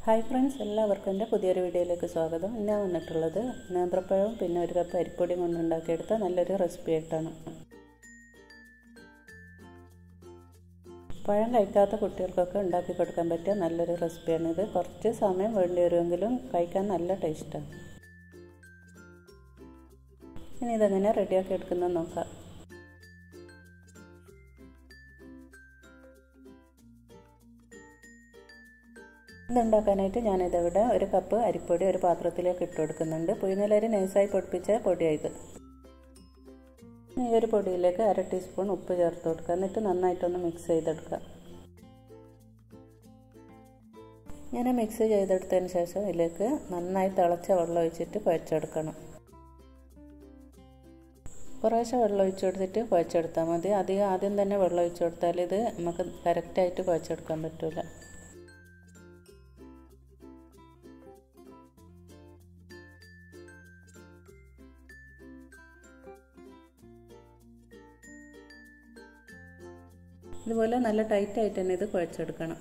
Hi friends, എല്ലാവർക്കും എൻ്റെ പുതിയൊരു വീഡിയോയിലേക്ക് സ്വാഗതം. ഞാൻ വന്നിട്ടുള്ളത് നേന്ത്രപ്പഴവും പിന്നെ ഒരു കപ്പ് അരിപ്പൊടിയും കൊണ്ട് ഉണ്ടാക്കിയെടുത്ത നല്ലൊരു റെസിപ്പി ആയിട്ടാണ്. പഴം കഴിക്കാത്ത കുട്ടികൾക്കൊക്കെ ഉണ്ടാക്കി കൊടുക്കാൻ പറ്റിയ നല്ലൊരു റെസിപ്പിയാണിത്. കുറച്ച് സമയം വേണ്ടി വരുമെങ്കിലും കഴിക്കാൻ നല്ല ടേസ്റ്റാണ്. ഇനി ഇതെങ്ങനെ റെഡിയാക്കി എടുക്കുന്നത് നോക്കാം. ഇതുണ്ടാക്കാനായിട്ട് ഞാനിതിവിടെ ഒരു കപ്പ് അരിപ്പൊടി ഒരു പാത്രത്തിലേക്ക് ഇട്ട് കൊടുക്കുന്നുണ്ട്. പുഴുങ്ങലരി നൈസായി പൊടിപ്പിച്ച പൊടിയായത്. ഈ ഒരു പൊടിയിലേക്ക് 1/2 ടീസ്പൂൺ ഉപ്പ് ചേർത്ത് കൊടുക്കുക. എന്നിട്ട് നന്നായിട്ടൊന്ന് മിക്സ് ചെയ്തെടുക്കുക. ഇങ്ങനെ മിക്സ് ചെയ്തെടുത്തതിന് ശേഷം ഇതിലേക്ക് നന്നായി തിളച്ച വെള്ളം ഒഴിച്ചിട്ട് കുഴച്ചെടുക്കണം. കുറേശ്ശെ വെള്ളം ഒഴിച്ചു കൊടുത്തിട്ട് കുഴച്ചെടുത്താൽ മതി. അധികം ആദ്യം തന്നെ വെള്ളം ഒഴിച്ചു കൊടുത്താൽ ഇത് നമുക്ക് കറക്റ്റായിട്ട് കുഴച്ചെടുക്കാൻ പറ്റില്ല. ഇതുപോലെ നല്ല ടൈറ്റായിട്ട് തന്നെ ഇത് കുഴച്ചെടുക്കണം.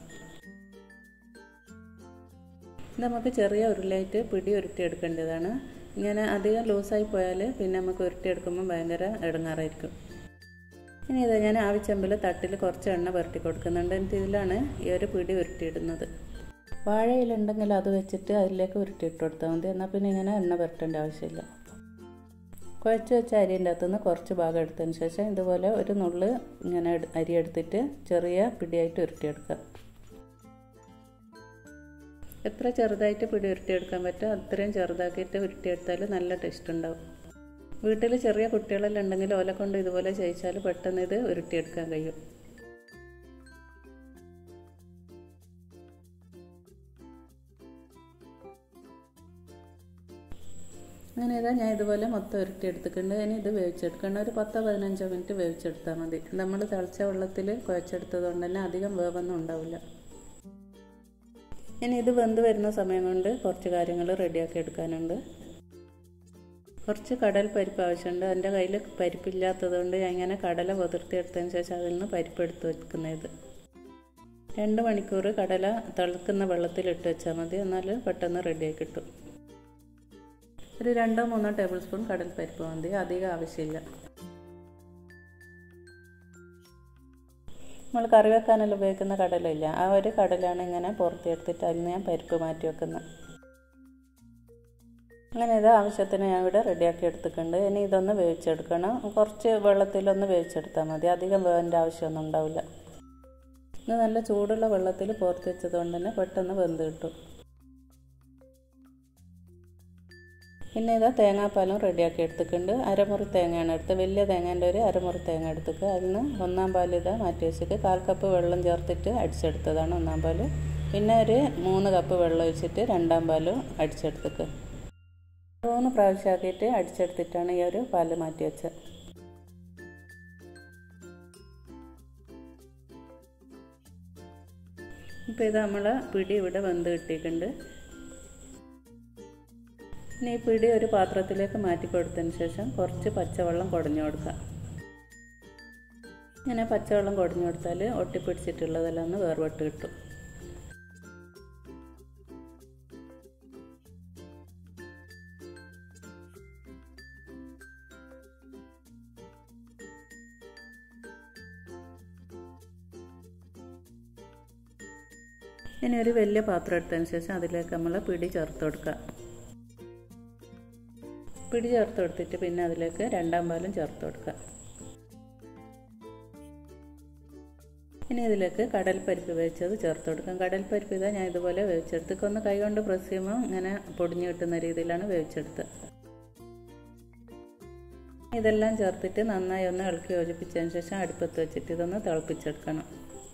നമുക്ക് ചെറിയ ഉരുളയായിട്ട് പിടി ഉരുട്ടിയെടുക്കേണ്ടതാണ്. ഇങ്ങനെ അധികം ലൂസായി പോയാൽ പിന്നെ നമുക്ക് ഉരുട്ടിയെടുക്കുമ്പോൾ ഭയങ്കര ഇടങ്ങാറായിരിക്കും. ഇനി ഇത് ഞാൻ ആവിച്ചെമ്പിൽ തട്ടിൽ കുറച്ച് എണ്ണ പുരട്ടി കൊടുക്കുന്നുണ്ട്. എന്നിട്ട് ഇതിലാണ് ഈ ഒരു പിടി ഉരുട്ടിയിടുന്നത്. വാഴയിലുണ്ടെങ്കിൽ അത് വെച്ചിട്ട് അതിലേക്ക് ഉരുട്ടിയിട്ട് കൊടുത്താൽ മതി. എന്നാൽ പിന്നെ ഇങ്ങനെ എണ്ണ പുരട്ടേണ്ട ആവശ്യമില്ല. കുഴച്ച് വെച്ച അരിൻ്റെ അകത്തുനിന്ന് കുറച്ച് ഭാഗം എടുത്തതിന് ശേഷം ഇതുപോലെ ഒരു നുള്ള് ഇങ്ങനെ അരി എടുത്തിട്ട് ചെറിയ പിടിയായിട്ട് ഉരുട്ടിയെടുക്കുക. എത്ര ചെറുതായിട്ട് പിടി ഉരുട്ടിയെടുക്കാൻ പറ്റുമോ അത്രയും ചെറുതാക്കിയിട്ട് ഉരുട്ടിയെടുത്താൽ നല്ല ടേസ്റ്റ് ഉണ്ടാവും. വീട്ടിൽ ചെറിയ കുട്ടികളെല്ലാം ഉണ്ടെങ്കിൽ ഓല കൊണ്ട് ഇതുപോലെ ചെയ്യിച്ചാൽ പെട്ടെന്ന് ഇത് ഉരുട്ടിയെടുക്കാൻ കഴിയും. അങ്ങനെ ഇതാ ഞാൻ ഇതുപോലെ മൊത്തം ഉരുട്ടിയെടുത്തിട്ടുണ്ട്. ഇനി ഇത് വേവിച്ചെടുക്കണം. ഒരു 10-15 മിനിറ്റ് വേവിച്ചെടുത്താൽ മതി. നമ്മൾ തിളച്ച വെള്ളത്തിൽ കുഴച്ചെടുത്തത് കൊണ്ട് തന്നെ അധികം വേവൊന്നും ഉണ്ടാവില്ല. ഇനി ഇത് വെന്ത് വരുന്ന സമയം കൊണ്ട് കുറച്ച് കാര്യങ്ങൾ റെഡിയാക്കി എടുക്കാനുണ്ട്. കുറച്ച് കടൽ പരിപ്പ് ആവശ്യമുണ്ട്. എൻ്റെ കയ്യിൽ പരിപ്പില്ലാത്തത് കൊണ്ട് ഞാൻ ഇങ്ങനെ കടല കുതിർത്തിയെടുത്തതിന് ശേഷം അതിൽ നിന്ന് പരിപ്പ് എടുത്ത് വെക്കുന്നത്. 2 മണിക്കൂർ കടല തിളക്കുന്ന വെള്ളത്തിൽ ഇട്ട് വെച്ചാൽ മതി. എന്നാൽ പെട്ടെന്ന് റെഡിയാക്കി കിട്ടും. ഒരു 2-3 ടേബിൾ സ്പൂൺ കടൽ പരിപ്പ് മതി, അധികം ആവശ്യമില്ല. നമ്മൾ കറി വെക്കാനെല്ലാം ഉപയോഗിക്കുന്ന കടലയില്ല, ആ ഒരു കടലാണ് ഇങ്ങനെ പുറത്തെടുത്തിട്ട് അതിൽ നിന്ന് ഞാൻ പരിപ്പ് മാറ്റി വെക്കുന്നത്. അങ്ങനെ ഇത് ആവശ്യത്തിന് ഞാൻ ഇവിടെ റെഡിയാക്കി എടുത്തിട്ടുണ്ട്. ഇനി ഇതൊന്ന് വേവിച്ചെടുക്കണം. കുറച്ച് വെള്ളത്തിലൊന്ന് വേവിച്ചെടുത്താൽ മതി, അധികം വേവിൻ്റെ ആവശ്യമൊന്നും ഉണ്ടാവില്ല. ഇത് നല്ല ചൂടുള്ള വെള്ളത്തിൽ പുറത്ത് വെച്ചത് കൊണ്ട് തന്നെ പെട്ടെന്ന് വെന്ത് കിട്ടും. പിന്നെ ഇതാ തേങ്ങാപ്പാലും റെഡിയാക്കി എടുത്തിട്ടുണ്ട്. അരമുറി തേങ്ങയാണ് എടുത്ത്, വലിയ തേങ്ങേൻ്റെ ഒരു അരമുറി തേങ്ങ എടുത്തിട്ട് അതിൽ നിന്ന് 1/4 പാൽ ഇതാ മാറ്റി വെച്ചിട്ട് 1/4 കപ്പ് വെള്ളം ചേർത്തിട്ട് അടിച്ചെടുത്തതാണ് 1/4 പാൽ. പിന്നെ ഒരു 3 കപ്പ് വെള്ളം ഒഴിച്ചിട്ട് 2/2 പാലും അടിച്ചെടുത്തിട്ട് 3 പ്രാവശ്യമാക്കിയിട്ട് അടിച്ചെടുത്തിട്ടാണ് ഈ ഒരു പാല് മാറ്റി വെച്ചത്. ഇപ്പോൾ ഇത് നമ്മളെ പിടി ഇവിടെ വെന്ത് കിട്ടിയിട്ടുണ്ട്. ഇനി ഈ പിടി ഒരു പാത്രത്തിലേക്ക് മാറ്റി കൊടുത്തതിന് ശേഷം കുറച്ച് പച്ചവെള്ളം കുടഞ്ഞു കൊടുക്കുക. ഇങ്ങനെ പച്ചവെള്ളം കുടഞ്ഞു കൊടുത്താൽ ഒട്ടിപ്പിടിച്ചിട്ടുള്ളതെല്ലാം ഒന്ന് വേർപെട്ട് കിട്ടും. ഇനി ഒരു വലിയ പാത്രം എടുത്തതിന് ശേഷം അതിലേക്ക് നമ്മൾ പിടി ചേർത്ത് കൊടുക്കുക. പിടി ചേർത്ത് കൊടുത്തിട്ട് പിന്നെ അതിലേക്ക് 2/2 പാലും ചേർത്ത് കൊടുക്കുക. ഇനി ഇതിലേക്ക് കടൽപ്പരിപ്പ് വേവിച്ചത് ചേർത്ത് കൊടുക്കാം. കടൽപ്പരിപ്പ് ഇതാ ഞാൻ ഇതുപോലെ വേവിച്ചെടുത്ത് ഒന്ന് കൈ കൊണ്ട് പ്രസ് ചെയ്യുമ്പോൾ ഇങ്ങനെ പൊടിഞ്ഞു കിട്ടുന്ന രീതിയിലാണ് വേവിച്ചെടുത്തത്. ഇതെല്ലാം ചേർത്തിട്ട് നന്നായി ഒന്ന് ഇളക്കി യോജിപ്പിച്ചതിന് ശേഷം അടുപ്പത്ത് വെച്ചിട്ട് ഇതൊന്ന് തിളപ്പിച്ചെടുക്കണം.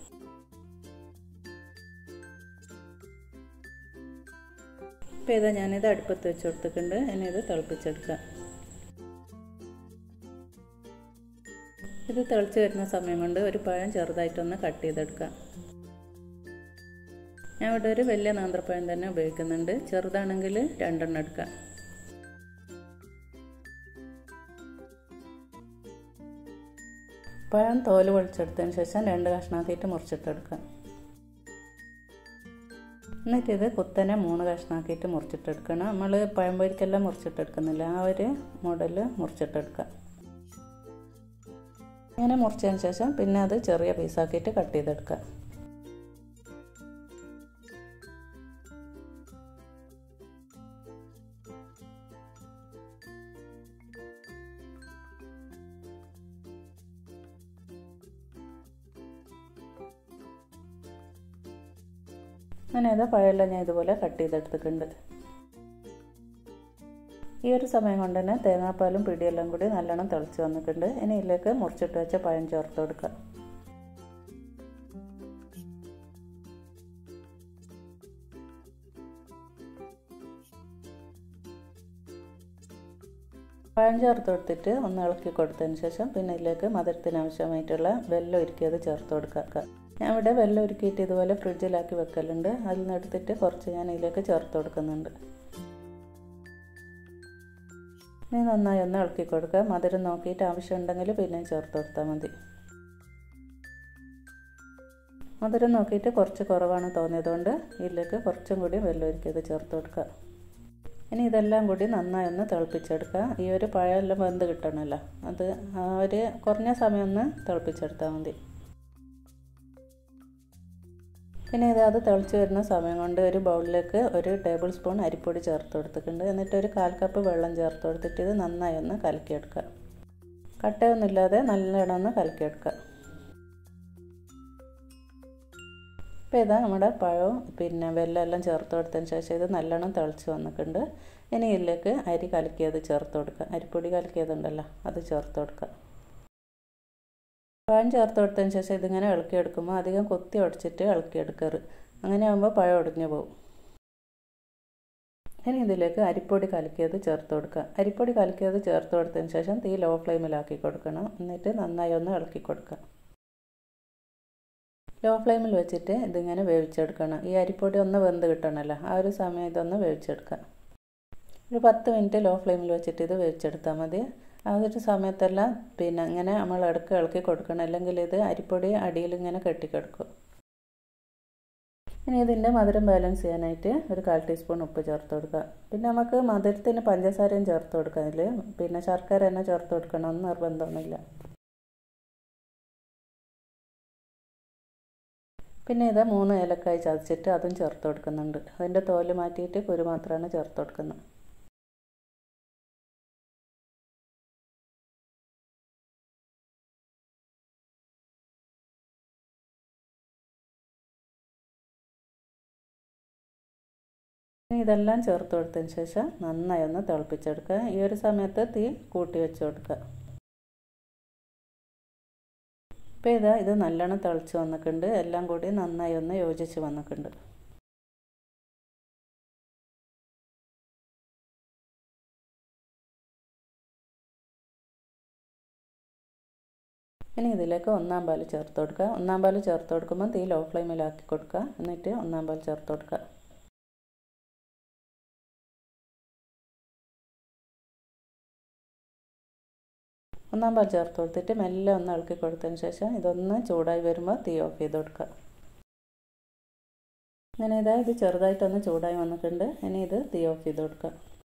ഇപ്പോൾ ഇതാ ഞാനിത് അടുപ്പത്ത് വെച്ച് കൊടുത്തിട്ടുണ്ട്. ഇനി ഇത് തിളപ്പിച്ചെടുക്കാം. ഇത് തിളച്ച് വരുന്ന സമയം കൊണ്ട് ഒരു പഴം ചെറുതായിട്ടൊന്ന് കട്ട് ചെയ്തെടുക്കാം. ഞാൻ ഇവിടെ ഒരു വലിയ നേന്ത്രപ്പഴം തന്നെ ഉപയോഗിക്കുന്നുണ്ട്. ചെറുതാണെങ്കിൽ 2 എണ്ണം എടുക്കാം. പഴം തോല് പൊളിച്ചെടുത്തതിന് ശേഷം 2 കഷ്ണമാക്കിയിട്ട് മുറിച്ചിട്ടെടുക്കാം. എന്നിട്ട് ഇത് കുത്തനെ 3 കഷ്ണമാക്കിയിട്ട് മുറിച്ചിട്ടെടുക്കണം. നമ്മൾ പഴംപൊരിക്കെല്ലാം മുറിച്ചിട്ടെടുക്കുന്നില്ല, ആ ഒരു മോഡൽ മുറിച്ചിട്ടെടുക്കുക. ഇങ്ങനെ മുറിച്ചതിന് ശേഷം പിന്നെ അത് ചെറിയ പീസാക്കിയിട്ട് കട്ട് ചെയ്തെടുക്കുക. അങ്ങനെ ഇത് പഴമെല്ലാം ഞാൻ ഇതുപോലെ കട്ട് ചെയ്തെടുത്തിട്ടുണ്ട്. ഈ ഒരു സമയം കൊണ്ട് തന്നെ തേങ്ങാപ്പാലും പിടിയെല്ലാം കൂടി നല്ലോണം തിളച്ച് വന്നിട്ടുണ്ട്. ഇനി ഇതിലേക്ക് മുറിച്ചിട്ട് വെച്ച പഴം ചേർത്ത് കൊടുക്കുക. പഴം ചേർത്ത് കൊടുത്തിട്ട് ഒന്ന് ഇളക്കി കൊടുത്തതിന് ശേഷം പിന്നെ ഇതിലേക്ക് മധുരത്തിന് ആവശ്യമായിട്ടുള്ള വെല്ലം ഉരുക്കിയത് ചേർത്ത് കൊടുക്കുക. ഞാൻ ഇവിടെ വെല്ലം ഉരുക്കിയിട്ട് ഇതുപോലെ ഫ്രിഡ്ജിലാക്കി വെക്കലുണ്ട്. അതിൽ നിന്ന് എടുത്തിട്ട് കുറച്ച് ഞാൻ ഇതിലേക്ക് ചേർത്ത് കൊടുക്കുന്നുണ്ട്. ഇനി നന്നായി ഒന്ന് ഇളക്കി കൊടുക്കുക. മധുരം നോക്കിയിട്ട് ആവശ്യമുണ്ടെങ്കിൽ പിന്നെ ചേർത്ത് കൊടുത്താൽ മതി. മധുരം നോക്കിയിട്ട് കുറച്ച് കുറവാണ് തോന്നിയതുകൊണ്ട് ഇതിലേക്ക് കുറച്ചും കൂടി വെല്ലം ഉരുക്കിയത് ചേർത്ത് കൊടുക്കുക. ഇനി ഇതെല്ലാം കൂടി നന്നായി ഒന്ന് തിളപ്പിച്ചെടുക്കുക. ഈ ഒരു പഴമെല്ലാം വെന്ത് കിട്ടണമല്ലോ, അത് ആ ഒരു കുറഞ്ഞ സമയം ഒന്ന് തിളപ്പിച്ചെടുത്താൽ മതി. പിന്നെ അത് തിളച്ച് വരുന്ന സമയം കൊണ്ട് ഒരു ബൗളിലേക്ക് 1 ടേബിൾ സ്പൂൺ അരിപ്പൊടി ചേർത്ത് കൊടുത്തിട്ടുണ്ട്. എന്നിട്ട് ഒരു 1/4 കപ്പ് വെള്ളം ചേർത്ത് കൊടുത്തിട്ട് ഇത് നന്നായി ഒന്ന് കലക്കിയെടുക്കുക. കട്ടയൊന്നുമില്ലാതെ നല്ലോണം ഒന്ന് കലക്കിയെടുക്കുക. ഇപ്പോൾ ഇതാ നമ്മുടെ പഴവും പിന്നെ വെല്ലം എല്ലാം ചേർത്ത് കൊടുത്തതിന് ശേഷം ഇത് നല്ലോണം തിളച്ച് വന്നിട്ടുണ്ട്. ഇനി ഇതിലേക്ക് അരി കലക്കിയത് ചേർത്ത് കൊടുക്കുക. അരിപ്പൊടി കലക്കിയതുണ്ടല്ലോ, അത് ചേർത്ത് കൊടുക്കുക. പഴം ചേർത്ത് കൊടുത്തതിന് ശേഷം ഇതിങ്ങനെ ഇളക്കിയെടുക്കുമ്പോൾ അധികം കൊത്തി ഉടച്ചിട്ട് ഇളക്കിയെടുക്കരുത്, അങ്ങനെ ആകുമ്പോൾ പഴം ഒടിഞ്ഞു പോകും. ഇനി ഇതിലേക്ക് അരിപ്പൊടി കലക്കിയത് ചേർത്ത് കൊടുക്കുക. അരിപ്പൊടി കലക്കിയത് ചേർത്ത് കൊടുത്തതിന് ശേഷം തീ ലോ ഫ്ലെയിമിലാക്കി കൊടുക്കണം. എന്നിട്ട് നന്നായി ഒന്ന് ഇളക്കി കൊടുക്കുക. ലോ ഫ്ലെയിമിൽ വെച്ചിട്ട് ഇതിങ്ങനെ വേവിച്ചെടുക്കണം. ഈ അരിപ്പൊടി ഒന്ന് വെന്ത് കിട്ടണമല്ലോ, ആ ഒരു സമയം ഇതൊന്ന് വേവിച്ചെടുക്കുക. ഒരു 10 മിനിറ്റ് ലോ ഫ്ലെയിമിൽ വെച്ചിട്ട് ഇത് വേവിച്ചെടുത്താൽ മതി. ആ ഒരു സമയത്തെല്ലാം പിന്നെ ഇങ്ങനെ നമ്മൾ ഇളക്കി കൊടുക്കണം, അല്ലെങ്കിൽ ഇത് അരിപ്പൊടി അടിയിൽ ഇങ്ങനെ കെട്ടിക്കിടക്കും. ഇനി ഇതിൻ്റെ മധുരം ബാലൻസ് ചെയ്യാനായിട്ട് ഒരു 1/4 ടീസ്പൂൺ ഉപ്പ് ചേർത്ത് കൊടുക്കുക. പിന്നെ നമുക്ക് മധുരത്തിന് പഞ്ചസാരയും ചേർത്ത് കൊടുക്കാം. അതിൽ പിന്നെ ശർക്കര തന്നെ ചേർത്ത് കൊടുക്കണമെന്ന് നിർബന്ധമൊന്നുമില്ല. പിന്നെ ഇത് 3 ഏലക്കായ് ചതച്ചിട്ട് അതും ചേർത്ത് കൊടുക്കുന്നുണ്ട്. അതിൻ്റെ തോല് മാറ്റിയിട്ട് കുരു മാത്രമാണ് ചേർത്ത് കൊടുക്കുന്നത്. ഇതെല്ലാം ചേർത്ത് കൊടുത്തതിന് ശേഷം നന്നായി ഒന്ന് തിളപ്പിച്ചെടുക്കുക. ഈ ഒരു സമയത്ത് തീ കൂട്ടി വെച്ച് കൊടുക്കുക. ഇപ്പോൾ ഇത് നല്ലോണം തിളച്ച് വന്നിട്ടുണ്ട്. എല്ലാം കൂടി നന്നായി ഒന്ന് യോജിച്ച് വന്നിട്ടുണ്ട്. ഇനി ഇതിലേക്ക് 1/4 പാൽ ചേർത്ത് കൊടുക്കുക. 1/4 പാൽ ചേർത്ത് കൊടുക്കുമ്പോൾ തീ ലോ ഫ്ലെയിമിലാക്കി കൊടുക്കുക. എന്നിട്ട് 1/4 പാൽ ചേർത്ത് കൊടുക്കുക. ഒന്നാം പാൽ ചേർത്ത് കൊടുത്തിട്ട് മെല്ലെ ഒന്ന് ഇളക്കി കൊടുത്തതിന് ശേഷം ഇതൊന്ന് ചൂടായി വരുമ്പോൾ തീ ഓഫ് ചെയ്ത് കൊടുക്കുക. അങ്ങനെ ഇത് ചെറുതായിട്ടൊന്ന് ചൂടായി വന്നിട്ടുണ്ട്. ഇനി ഇത് തീ ഓഫ് ചെയ്ത് കൊടുക്കുക.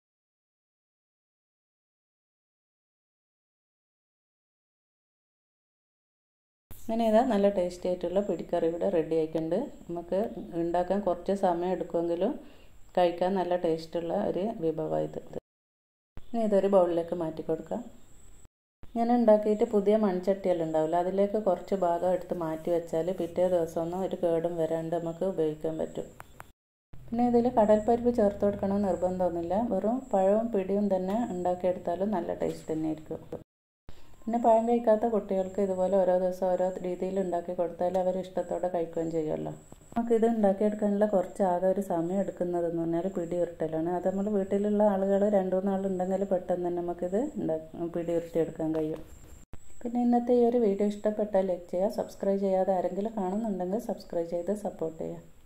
അങ്ങനെ നല്ല ടേസ്റ്റി ആയിട്ടുള്ള പിടിക്കറി ഇവിടെ റെഡി ആയിട്ടുണ്ട്. നമുക്ക് ഉണ്ടാക്കാൻ കുറച്ച് സമയം എടുക്കുമെങ്കിലും കഴിക്കാൻ നല്ല ടേസ്റ്റുള്ള ഒരു വിഭവമാണ് ഇത്. ഇനി ഇതൊരു ബൗളിലേക്ക് മാറ്റി കൊടുക്കാം. ഞാൻ ഉണ്ടാക്കിയിട്ട് പുതിയ മൺചട്ടിയെല്ലാം ഉണ്ടാവില്ല, അതിലേക്ക് കുറച്ച് ഭാഗം എടുത്ത് മാറ്റി വെച്ചാൽ പിറ്റേ ദിവസമൊന്നും ഒരു കേടും വരാണ്ട് നമുക്ക് ഉപയോഗിക്കാൻ പറ്റും. പിന്നെ ഇതിൽ കടൽപ്പരിപ്പ് ചേർത്ത് കൊടുക്കണം നിർബന്ധമൊന്നുമില്ല. വെറും പഴവും പിടിയും തന്നെ ഉണ്ടാക്കിയെടുത്താലും നല്ല ടേസ്റ്റ് തന്നെയായിരിക്കും. പിന്നെ പഴം കഴിക്കാത്ത കുട്ടികൾക്ക് ഇതുപോലെ ഓരോ ദിവസം ഓരോ രീതിയിൽ ഉണ്ടാക്കി കൊടുത്താൽ അവർ ഇഷ്ടത്തോടെ കഴിക്കുകയും ചെയ്യുമല്ലോ. നമുക്കിത് ഉണ്ടാക്കിയെടുക്കാനുള്ള കുറച്ച് ആകെ ഒരു സമയം എടുക്കുന്നതെന്ന് പറഞ്ഞാൽ പിടി ഉരുട്ടലാണ്. അത് നമ്മൾ വീട്ടിലുള്ള ആളുകൾ 2-3 ആളുണ്ടെങ്കിൽ പെട്ടെന്ന് തന്നെ നമുക്കിത് പിടി ഉരുട്ടിയെടുക്കാൻ കഴിയും. പിന്നെ ഇന്നത്തെ ഈ ഒരു വീഡിയോ ഇഷ്ടപ്പെട്ടാൽ ലൈക്ക് ചെയ്യുക. സബ്സ്ക്രൈബ് ചെയ്യാതെ ആരെങ്കിലും കാണുന്നുണ്ടെങ്കിൽ സബ്സ്ക്രൈബ് ചെയ്ത് സപ്പോർട്ട് ചെയ്യുക.